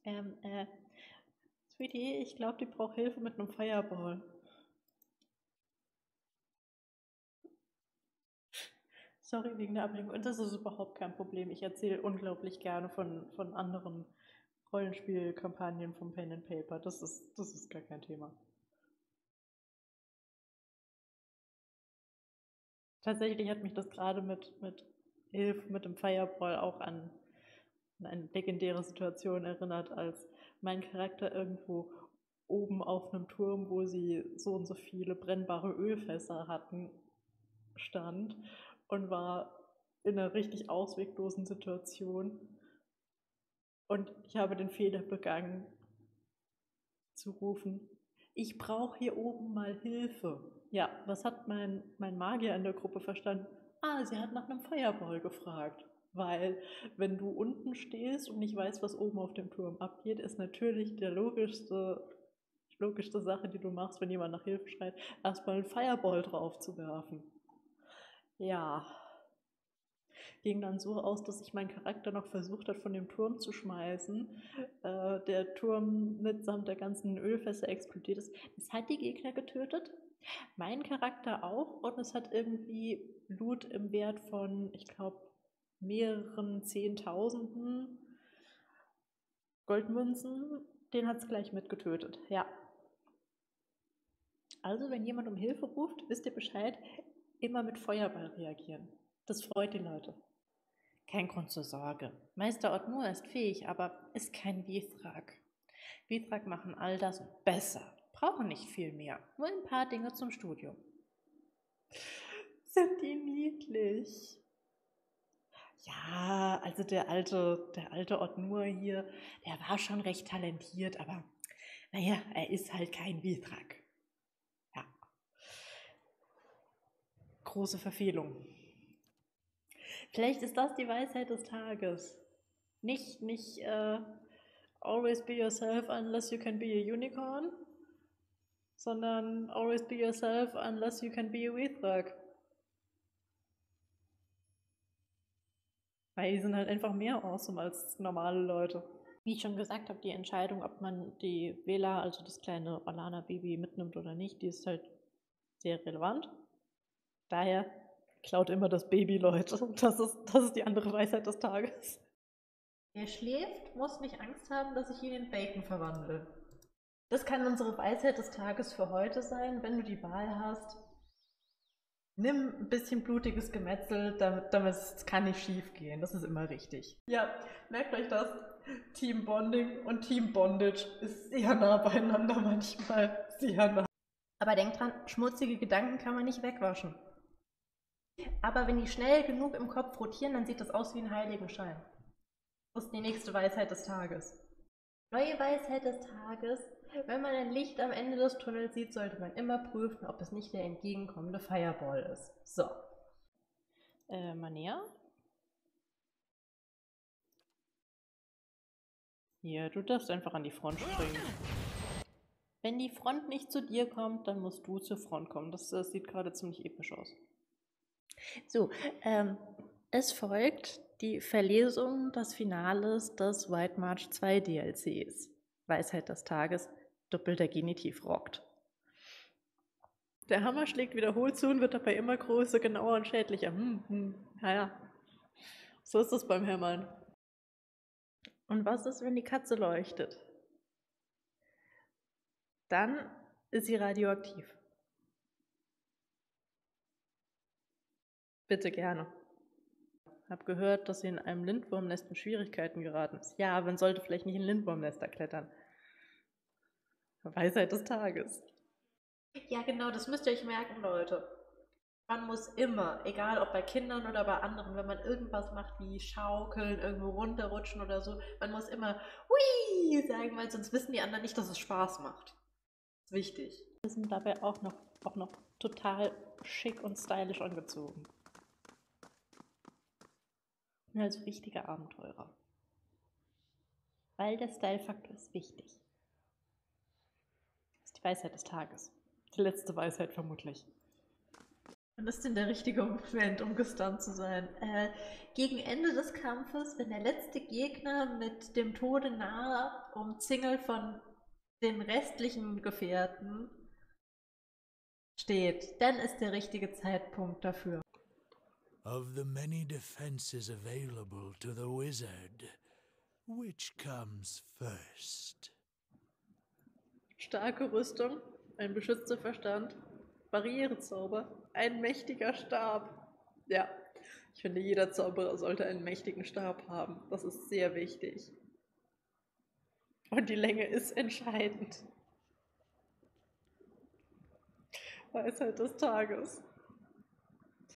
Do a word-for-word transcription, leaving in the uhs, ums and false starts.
Ähm, äh, Sweetie, ich glaube, die braucht Hilfe mit einem Fireball. Sorry wegen der Ablenkung. Und das ist überhaupt kein Problem. Ich erzähle unglaublich gerne von, von anderen Rollenspielkampagnen vom Pen and Paper. Das ist, das ist gar kein Thema. Tatsächlich hat mich das gerade mit, mit Hilfe mit dem Fireball auch an, an eine legendäre Situation erinnert, als mein Charakter irgendwo oben auf einem Turm, wo sie so und so viele brennbare Ölfässer hatten, stand und war in einer richtig ausweglosen Situation. Und ich habe den Fehler begangen, zu rufen, ich brauche hier oben mal Hilfe. Ja, was hat mein, mein Magier in der Gruppe verstanden? Ah, sie hat nach einem Fireball gefragt. Weil, wenn du unten stehst und nicht weißt, was oben auf dem Turm abgeht, ist natürlich der logischste, logischste Sache, die du machst, wenn jemand nach Hilfe schreit, erstmal einen Fireball drauf zu werfen. Ja, ging dann so aus, dass sich mein Charakter noch versucht hat, von dem Turm zu schmeißen. Äh, der Turm mitsamt der ganzen Ölfässer explodiert ist. Das hat die Gegner getötet, mein Charakter auch, und es hat irgendwie Loot im Wert von, ich glaube, mehreren Zehntausenden Goldmünzen, den hat es gleich mitgetötet, ja. Also, wenn jemand um Hilfe ruft, wisst ihr Bescheid, immer mit Feuerball reagieren. Das freut die Leute. Kein Grund zur Sorge. Meister Otmur ist fähig, aber ist kein Withrak. Withrak machen all das besser, brauchen nicht viel mehr, nur ein paar Dinge zum Studium. Sind die niedlich? Ja, also der alte, der alte Otmur hier, der war schon recht talentiert, aber naja, er ist halt kein Withrak. Ja. Große Verfehlung. Vielleicht ist das die Weisheit des Tages. Nicht, nicht, äh, always be yourself unless you can be a unicorn, sondern always be yourself unless you can be a Withrak. Weil die sind halt einfach mehr awesome als normale Leute. Wie ich schon gesagt habe, die Entscheidung, ob man die Vela, also das kleine Orlana-Baby, mitnimmt oder nicht, die ist halt sehr relevant. Daher klaut immer das Baby, Leute. Das ist, das ist die andere Weisheit des Tages. Wer schläft, muss nicht Angst haben, dass ich ihn in Bacon verwandle. Das kann unsere Weisheit des Tages für heute sein, wenn du die Wahl hast. Nimm ein bisschen blutiges Gemetzel, damit, damit es kann nicht schief gehen. Das ist immer richtig. Ja, merkt euch das. Team Bonding und Team Bondage ist sehr nah beieinander manchmal. Sehr nah. Aber denkt dran, schmutzige Gedanken kann man nicht wegwaschen. Aber wenn die schnell genug im Kopf rotieren, dann sieht das aus wie ein Heiligenschein. Das ist die nächste Weisheit des Tages. Neue Weisheit des Tages. Wenn man ein Licht am Ende des Tunnels sieht, sollte man immer prüfen, ob es nicht der entgegenkommende Fireball ist. So. Äh, Mania? Hier, du darfst einfach an die Front springen. Wenn die Front nicht zu dir kommt, dann musst du zur Front kommen. Das, das sieht gerade ziemlich episch aus. So, ähm, es folgt die Verlesung des Finales des White March zwei D L Cs. Weisheit des Tages, doppelter Genitiv rockt. Der Hammer schlägt wiederholt zu und wird dabei immer größer, genauer und schädlicher. Hm, hm, naja, so ist das beim Hämmern. Und was ist, wenn die Katze leuchtet? Dann ist sie radioaktiv. Bitte gerne. Hab gehört, dass sie in einem Lindwurmnest in Schwierigkeiten geraten ist. Ja, man sollte vielleicht nicht in Lindwurmnester klettern. Weisheit des Tages. Ja, genau, das müsst ihr euch merken, Leute. Man muss immer, egal ob bei Kindern oder bei anderen, wenn man irgendwas macht wie schaukeln, irgendwo runterrutschen oder so, man muss immer hui sagen, weil sonst wissen die anderen nicht, dass es Spaß macht. Das ist wichtig. Wir sind dabei auch noch, auch noch total schick und stylisch angezogen. Also richtige Abenteurer. Weil der Style-Faktor ist wichtig. Das ist die Weisheit des Tages. Die letzte Weisheit vermutlich. Wann ist denn der richtige Moment, um gestunt zu sein? Äh, gegen Ende des Kampfes, wenn der letzte Gegner mit dem Tode nahe, umzingelt von den restlichen Gefährten steht, dann ist der richtige Zeitpunkt dafür. Of the many defenses available to the wizard, which comes first? Starke Rüstung, ein beschützter Verstand, Barrierezauber, ein mächtiger Stab. Ja, ich finde, jeder Zauberer sollte einen mächtigen Stab haben. Das ist sehr wichtig. Und die Länge ist entscheidend. Weisheit des Tages.